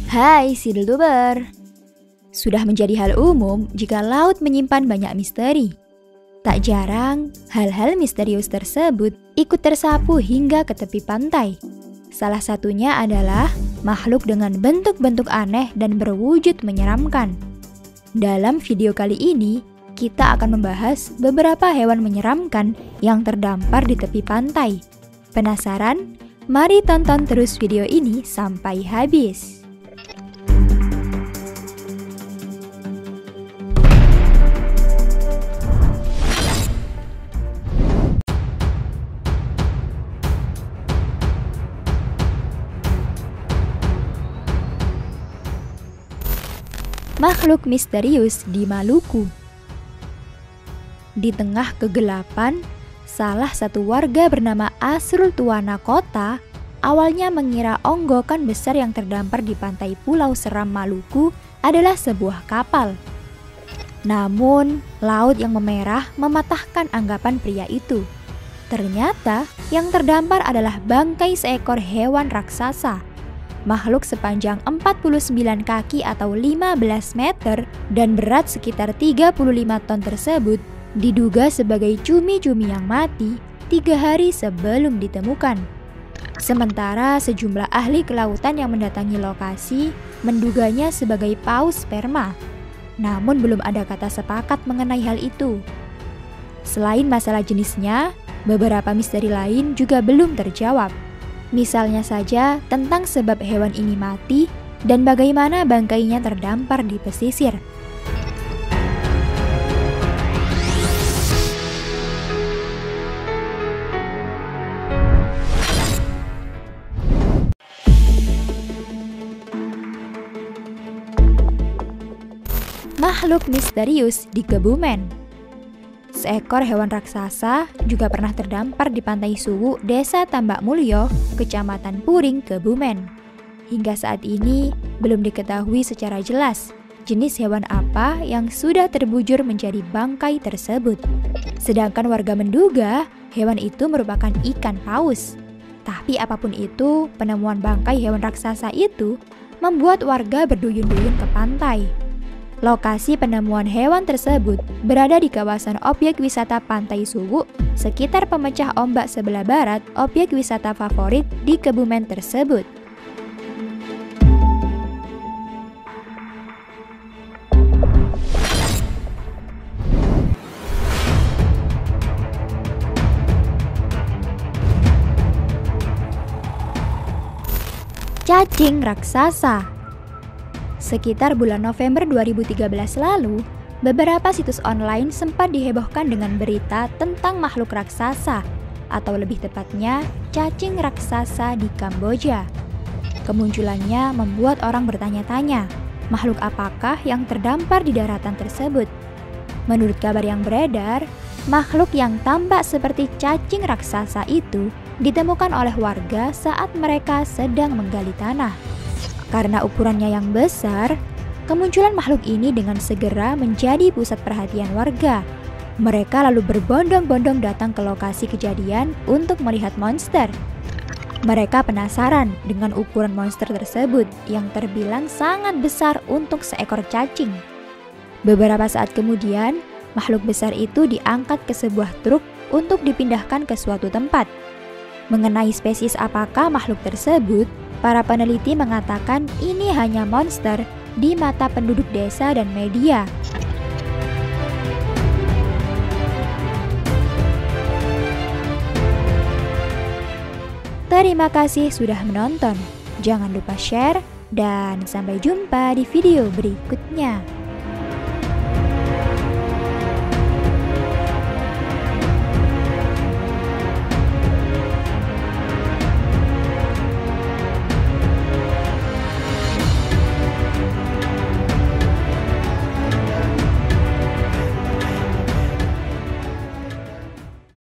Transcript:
Hai Sidelober. Sudah menjadi hal umum jika laut menyimpan banyak misteri. Tak jarang, hal-hal misterius tersebut ikut tersapu hingga ke tepi pantai. Salah satunya adalah makhluk dengan bentuk-bentuk aneh dan berwujud menyeramkan. Dalam video kali ini, kita akan membahas beberapa hewan menyeramkan yang terdampar di tepi pantai. Penasaran? Mari tonton terus video ini sampai habis. Makhluk misterius di Maluku. Di tengah kegelapan, salah satu warga bernama Asrul Tuwana Kota awalnya mengira onggokan besar yang terdampar di pantai Pulau Seram Maluku adalah sebuah kapal. Namun, laut yang memerah mematahkan anggapan pria itu. Ternyata, yang terdampar adalah bangkai seekor hewan raksasa. Makhluk sepanjang 49 kaki atau 15 meter dan berat sekitar 35 ton tersebut diduga sebagai cumi-cumi yang mati 3 hari sebelum ditemukan. Sementara sejumlah ahli kelautan yang mendatangi lokasi menduganya sebagai paus sperma. Namun belum ada kata sepakat mengenai hal itu. Selain masalah jenisnya, beberapa misteri lain juga belum terjawab. Misalnya saja tentang sebab hewan ini mati dan bagaimana bangkainya terdampar di pesisir. Makhluk misterius di Kebumen. Seekor hewan raksasa juga pernah terdampar di pantai Suwu, Desa Tambak Mulyo, Kecamatan Puring, Kebumen. Hingga saat ini belum diketahui secara jelas jenis hewan apa yang sudah terbujur menjadi bangkai tersebut. Sedangkan warga menduga hewan itu merupakan ikan paus. Tapi apapun itu, penemuan bangkai hewan raksasa itu membuat warga berduyun-duyun ke pantai. Lokasi penemuan hewan tersebut berada di kawasan objek wisata Pantai Suwu, sekitar pemecah ombak sebelah barat objek wisata favorit di Kebumen tersebut. Cacing raksasa. Sekitar bulan November 2013 lalu, beberapa situs online sempat dihebohkan dengan berita tentang makhluk raksasa, atau lebih tepatnya, cacing raksasa di Kamboja. Kemunculannya membuat orang bertanya-tanya, makhluk apakah yang terdampar di daratan tersebut? Menurut kabar yang beredar, makhluk yang tampak seperti cacing raksasa itu ditemukan oleh warga saat mereka sedang menggali tanah. Karena ukurannya yang besar, kemunculan makhluk ini dengan segera menjadi pusat perhatian warga. Mereka lalu berbondong-bondong datang ke lokasi kejadian untuk melihat monster. Mereka penasaran dengan ukuran monster tersebut yang terbilang sangat besar untuk seekor cacing. Beberapa saat kemudian, makhluk besar itu diangkat ke sebuah truk untuk dipindahkan ke suatu tempat. Mengenai spesies apakah makhluk tersebut, para peneliti mengatakan ini hanya monster di mata penduduk desa dan media. Terima kasih sudah menonton. Jangan lupa share dan sampai jumpa di video berikutnya.